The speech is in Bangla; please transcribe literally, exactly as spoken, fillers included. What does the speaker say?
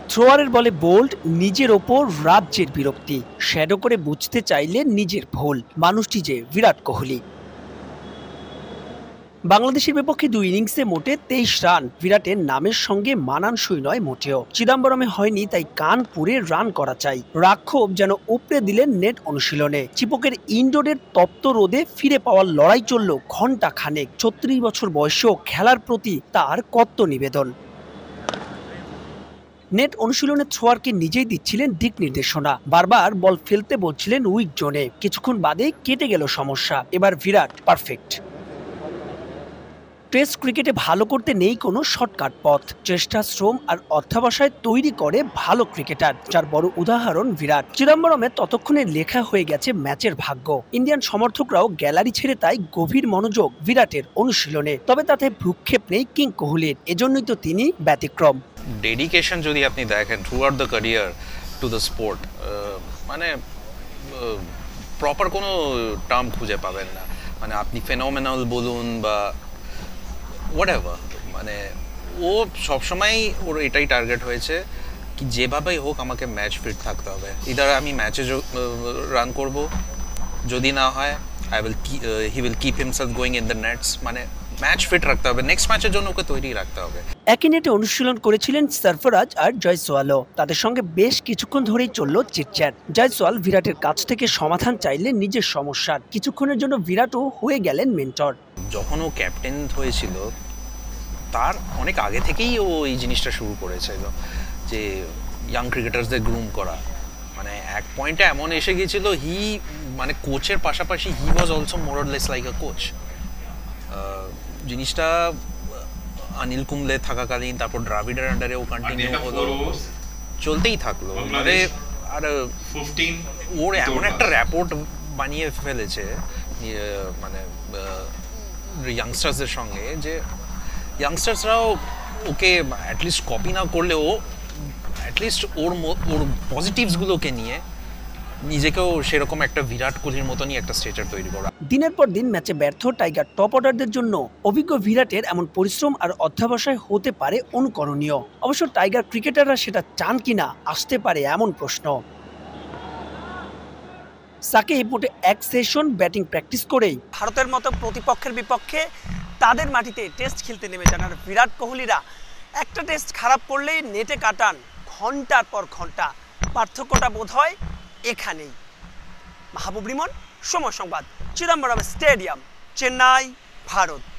থ্রোয়ারের বলে বোল্ড, নিজের ওপর রাজ্যের বিরক্তি, শ্যাডো করে বুঝতে চাইলে নিজের ভুল। মানুষটি যে বিরাট কোহলি। বাংলাদেশের বিপক্ষে দুই ইনিংসে মোটে তেইশ রান বিরাটের নামের সঙ্গে মানানসই নয় মোটেও। চিদাম্বরমে হয়নি, তাই কান পুড়ে রান করা চাই। রাক্ষোভ যেন উপড়ে দিলেন নেট অনুশীলনে। চিপকের ইনডোরের তপ্ত রোদে ফিরে পাওয়ার লড়াই চলল ঘন্টা খানেক। ছত্রিশ বছর বয়সেও খেলার প্রতি তার কত নিবেদন। নেট অনুশীলনে থ্রোয়ারকে নিজেই দিচ্ছিলেন দিক নির্দেশনা, বারবার বল ফেলতে বলছিলেন উইক জোনে। কিছুক্ষণ বাদে কেটে গেল সমস্যা। এবার বিরাট পারফেক্ট। টেস্ট ক্রিকেটে ভালো করতে নেই কোনো শর্টকাট পথ। চেষ্টা, শ্রম আর অধ্যাবসায় তৈরি করে ভালো ক্রিকেটার, যার বড় উদাহরণ বিরাট। চিদম্বরমে ততক্ষণে লেখা হয়ে গেছে ম্যাচের ভাগ্য। ইন্ডিয়ান সমর্থকরাও গ্যালারি ছেড়ে তাই গভীর মনোযোগ বিরাটের অনুশীলনে। তবে তাতে ভ্রুক্ষেপ নেই কিং কোহলির, এজন্যই তো তিনি ব্যতিক্রম। ডেডিকেশন যদি আপনি দেখেন throughout the career to the sport, মানে প্রপার কোনো টার্ম খুঁজে পাবেন না। মানে আপনি ফেনোমেনাল বলুন বা হোয়াটএভার, মানে ও সবসময় ওর এটাই টার্গেট হয়েছে কি যেভাবেই হোক আমাকে ম্যাচ ফিট থাকতে হবে। ইদার আমি ম্যাচে রান করব, যদি না হয় I will he will keep himself going in the nets. মানে ম্যাচ ফিট রাখতে হবে, নেক্সট ম্যাচের জন্য ওকে তৈরি রাখতে হবে। একই নেটে অনুশীলন করেছিলেন সরফরাজ আর জয়সওয়ালও। তাদের সঙ্গে বেশ কিছুক্ষণ ধরেই চলল চিটচ্যাট। জয়সওয়াল বিরাটের কাছ থেকে সমাধান চাইলেন নিজের সমস্যার। কিছুক্ষণের জন্য বিরাটও হয়ে গেলেন মেন্টর। যখন ও ক্যাপ্টেন হয়েছিল তার অনেক আগে থেকেই ও এই জিনিসটা শুরু করেছিল যে ইয়াং ক্রিকেটার্সদের গ্রুম করা। মানে এক পয়েন্টে এমন এসে গিয়েছিল হি মানে কোচের পাশাপাশি he was also more or less like a coach. জিনিসটা অনিল কুম্বলে থাকাকালীন, তারপর দ্রাবিড়ের আন্ডারে ও কন্টিনিউ হলো, চলতেই থাকলো। মানে আর ওর এমন একটা র্যাপোর্ট বানিয়ে ফেলেছে মানে ইয়াংস্টার্সদের সঙ্গে, যে ইয়াংস্টার্সরাও ওকে অ্যাটলিস্ট কপি না করলেও অ্যাটলিস্ট ওর ওর পজিটিভসগুলোকে নিয়ে নিজেকেও সেরকম একটা বিরাট কোহলির মতনই একটা স্ট্রেচার তৈরি করা। দিনের পর দিন ম্যাচে ব্যর্থ টাইগার টপ অর্ডারদের জন্য অভিজ্ঞ বিরাটের এমন পরিশ্রম আর অধ্যাবসায় হতে পারে অনুকরণীয়। অবশ্য টাইগার ক্রিকেটাররা সেটা চান কিনা আসতে পারে এমন প্রশ্ন। সাকিব মোটে এক সেশন ব্যাটিং প্র্যাকটিস করেই ভারতের মতো প্রতিপক্ষের বিপক্ষে তাদের মাটিতে টেস্ট খেলতে নেমে যান। আর বিরাট কোহলিরা একটা টেস্ট খারাপ করলেই নেটে কাটান ঘন্টার পর ঘন্টা। পার্থক্যটা বোধ হয় এখানেই। মাহবুব রিমন, সময় সংবাদ, চিদম্বরম স্টেডিয়াম, চেন্নাই, ভারত।